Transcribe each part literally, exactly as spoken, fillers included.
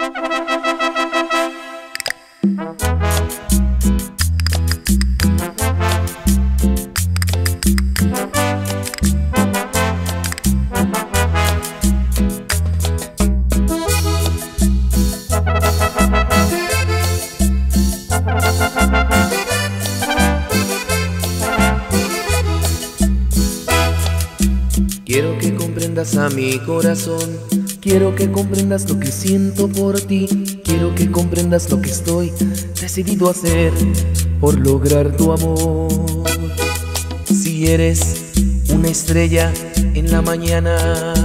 Quiero que comprendas a mi corazón, quiero que comprendas lo que siento por ti, quiero que comprendas lo que estoy decidido a hacer por lograr tu amor. Si eres una estrella en la mañana,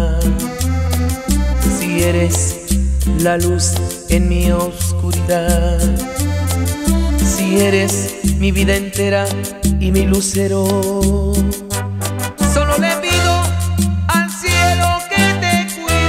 si eres la luz en mi oscuridad, si eres mi vida entera y mi lucero, solo le pido al cielo que te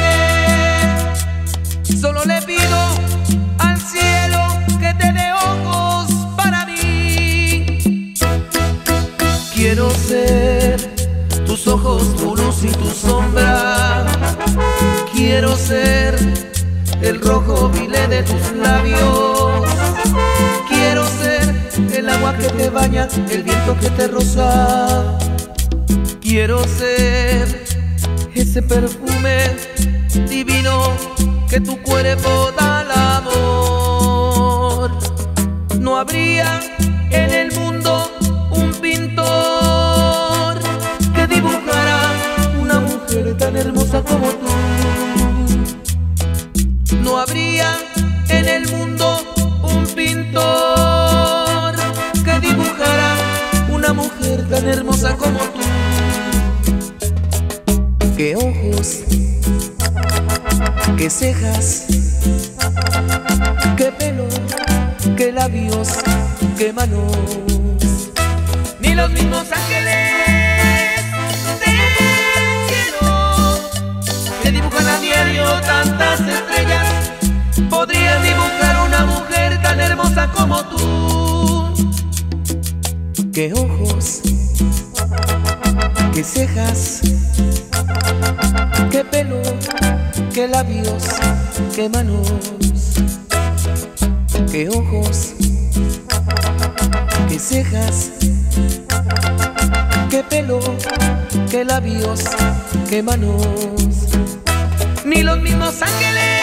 cuide, solo le pido al cielo que te dé ojos para mí. Quiero ser tus ojos, tu luz y tu sombra, quiero ser el rojo vile de tus labios, quiero ser el agua que te baña, el viento que te roza, quiero ser ese perfume divino que tu cuerpo da al amor. No habría en el mundo un pintor que dibujara una mujer tan hermosa como tú. No habría en el mundo un pintor que dibujara una mujer tan hermosa como tú. Qué ojos, qué cejas, qué pelo, qué labios, qué manos. Ni los mismos ángeles del cielo que dibujan a diario tantas estrellas podrían dibujar una mujer tan hermosa como tú. Qué ojos, qué cejas, qué pelo, qué labios, qué manos. Qué ojos, qué cejas, qué pelo, qué labios, qué manos. Ni los mismos ángeles